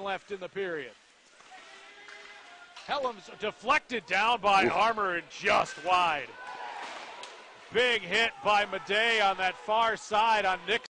left in the period. Helms deflected down by Armour and just wide. Big hit by Madej on that far side on Nick.